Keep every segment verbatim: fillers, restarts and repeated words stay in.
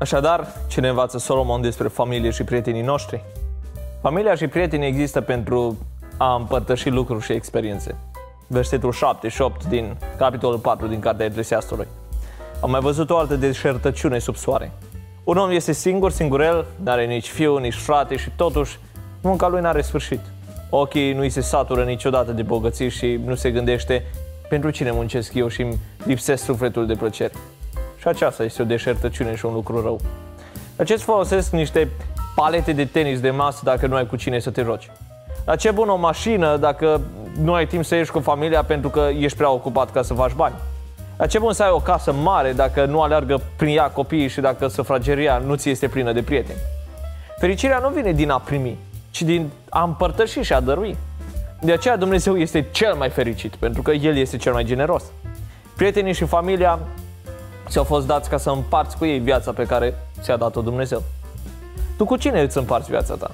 Așadar, ce ne învață Solomon despre familie și prietenii noștri? Familia și prietenii există pentru a împărtăși lucruri și experiențe. Versetul șapte și opt din capitolul patru din Cartea Eclesiastului. Am mai văzut o altă deșertăciune sub soare. Un om este singur, singurel, n-are nici fiu, nici frate și totuși munca lui n-are sfârșit. Ochii nu-i se satură niciodată de bogății și nu se gândește pentru cine muncesc eu și îmi lipsesc sufletul de plăcere. Și aceasta este o deșertăciune și un lucru rău. La ce-ți folosesc niște palete de tenis de masă dacă nu ai cu cine să te joci? La ce bună o mașină dacă nu ai timp să ieși cu familia pentru că ești prea ocupat ca să faci bani? La ce bun să ai o casă mare dacă nu aleargă prin ea copiii și dacă sufrageria nu ți este plină de prieteni? Fericirea nu vine din a primi, ci din a împărtăși și a dărui. De aceea Dumnezeu este cel mai fericit, pentru că El este cel mai generos. Prietenii și familia ți-au fost dați ca să împarți cu ei viața pe care ți-a dat-o Dumnezeu. Tu cu cine îți împarți viața ta?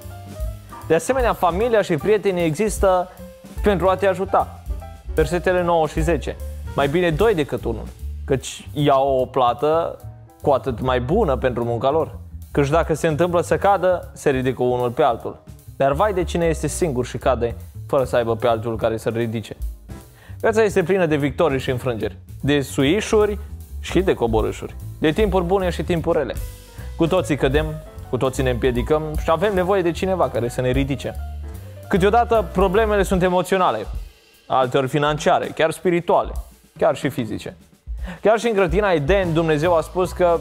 De asemenea, familia și prietenii există pentru a te ajuta. Versetele nouă și zece. Mai bine doi decât unul, căci iau o plată cu atât mai bună pentru munca lor. Căci dacă se întâmplă să cadă, se ridică unul pe altul. Dar vai de cine este singur și cade, fără să aibă pe altul care să-l ridice. Viața este plină de victorii și înfrângeri, de suișuri și de coborâșuri, de timpuri bune și timpuri rele. Cu toții cădem, cu toții ne împiedicăm și avem nevoie de cineva care să ne ridice. Câteodată problemele sunt emoționale, alteori financiare, chiar spirituale, chiar și fizice. Chiar și în grădina Eden, Dumnezeu a spus că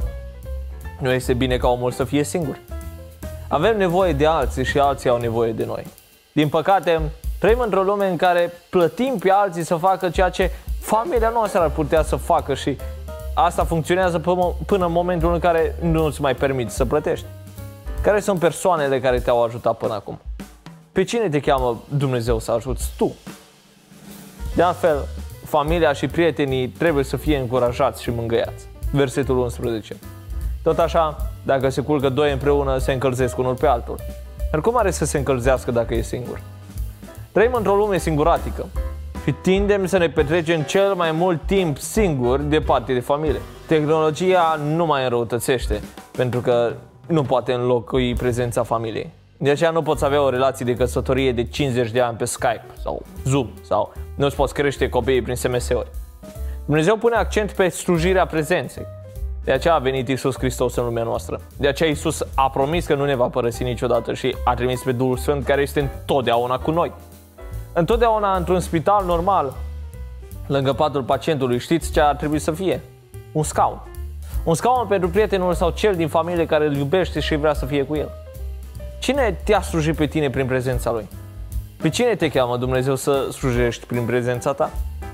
nu este bine ca omul să fie singur. Avem nevoie de alții și alții au nevoie de noi. Din păcate, trăim într-o lume în care plătim pe alții să facă ceea ce familia noastră ar putea să facă și asta funcționează până în momentul în care nu îți mai permiți să plătești. Care sunt persoanele care te-au ajutat până acum? Pe cine te cheamă Dumnezeu să ajuți tu? De altfel, familia și prietenii trebuie să fie încurajați și mângâiați. Versetul unsprezece. Tot așa, dacă se culcă doi împreună, se încălzesc unul pe altul. Dar cum are să se încălzească dacă e singur? Trăim într-o lume singuratică și tindem să ne petrecem cel mai mult timp singuri departe de familie. Tehnologia nu mai înrăutățește, pentru că nu poate înlocui prezența familiei. De aceea nu poți avea o relație de căsătorie de cincizeci de ani pe Skype sau Zoom sau nu îți poți crește copiii prin S M S-uri. Dumnezeu pune accent pe slujirea prezenței. De aceea a venit Iisus Hristos în lumea noastră. De aceea Iisus a promis că nu ne va părăsi niciodată și a trimis pe Duhul Sfânt care este întotdeauna cu noi. Întotdeauna într-un spital normal, lângă patul pacientului, știți ce ar trebui să fie? Un scaun. Un scaun pentru prietenul sau cel din familie care îl iubește și vrea să fie cu el. Cine te-a slujit pe tine prin prezența lui? Pe cine te cheamă Dumnezeu să slujești prin prezența ta?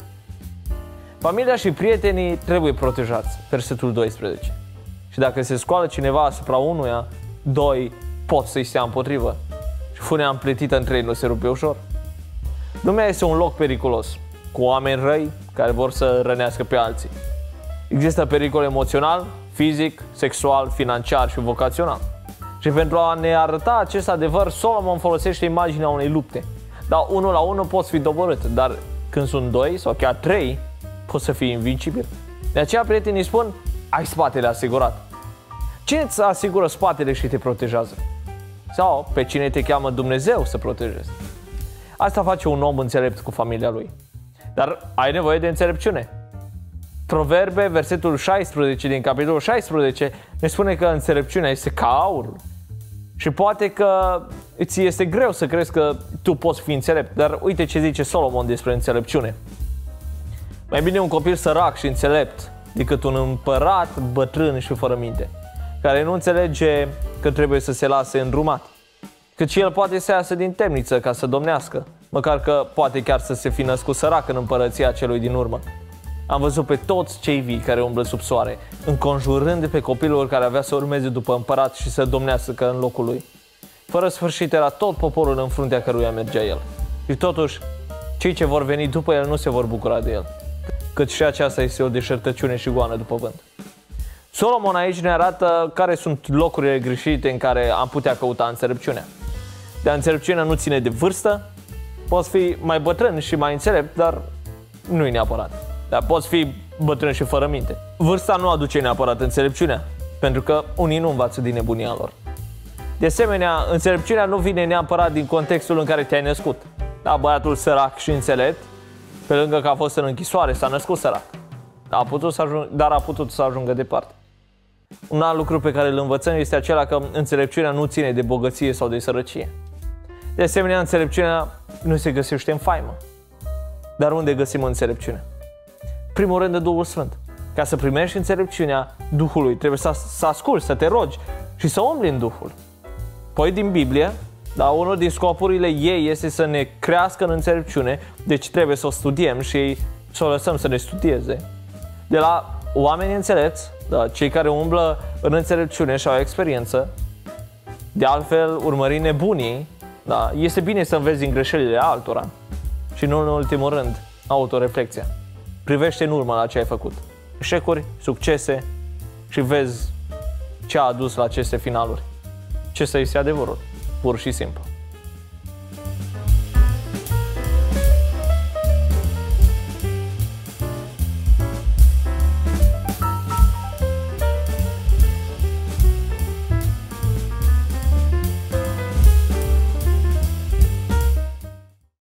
Familia și prietenii trebuie protejați. Versetul doisprezece. Și dacă se scoală cineva asupra unuia, doi pot să-i stea împotrivă. Și funea împletită între ei nu se rupe ușor. Lumea este un loc periculos, cu oameni răi care vor să rănească pe alții. Există pericol emoțional, fizic, sexual, financiar și vocațional. Și pentru a ne arăta acest adevăr, Solomon folosește imaginea unei lupte. Dar unul la unul poți fi doborât, dar când sunt doi sau chiar trei, poți să fii invincibil. De aceea prietenii spun, ai spatele asigurat. Cine îți asigură spatele și te protejează? Sau pe cine te cheamă Dumnezeu să protejezi? Asta face un om înțelept cu familia lui. Dar ai nevoie de înțelepciune. Proverbe, versetul șaisprezece din capitolul șaisprezece, ne spune că înțelepciunea este ca aurul. Și poate că îți este greu să crezi că tu poți fi înțelept, dar uite ce zice Solomon despre înțelepciune. Mai bine un copil sărac și înțelept decât un împărat bătrân și fără minte, care nu înțelege că trebuie să se lase îndrumat, căci el poate să iasă din temniță ca să domnească, măcar că poate chiar să se fi născut sărac în împărăția celui din urmă. Am văzut pe toți cei vii care umblă sub soare, înconjurând pe copilul care avea să urmeze după împărat și să domnească în locul lui. Fără sfârșit era tot poporul în fruntea căruia mergea el. Și totuși, cei ce vor veni după el nu se vor bucura de el, căci și aceasta este o deșertăciune și goană după vânt. Solomon aici ne arată care sunt locurile greșite în care am putea căuta înțelepciunea. Dar înțelepciunea nu ține de vârstă, poți fi mai bătrân și mai înțelept, dar nu-i neapărat. Dar poți fi bătrân și fără minte. Vârsta nu aduce neapărat înțelepciunea. pentru că unii nu învață din nebunia lor. De asemenea, înțelepciunea nu vine neapărat din contextul în care te-ai născut. Da, băiatul sărac și înțelept, pe lângă că a fost în închisoare, s-a născut sărac. A putut să ajung, dar a putut să ajungă departe. Un alt lucru pe care îl învățăm este acela că înțelepciunea nu ține de bogăție sau de sărăcie. De asemenea, înțelepciunea nu se găsește în faimă. Dar unde găsim înțelepciunea? Primul rând de Duhul Sfânt. Ca să primești înțelepciunea Duhului, trebuie să, să asculți, să te rogi și să umbli în Duhul. Păi din Biblie, dar unul din scopurile ei este să ne crească în înțelepciune, deci trebuie să o studiem și să o lăsăm să ne studieze. De la oameni înțelepți, da, cei care umblă în înțelepciune și au experiență, de altfel urmărind nebunii, da, este bine să înveți din greșelile altora și nu în ultimul rând autoreflexia. Privește în urmă la ce ai făcut. Eșecuri, succese și vezi ce a adus la aceste finaluri. Ce să este adevărul, pur și simplu.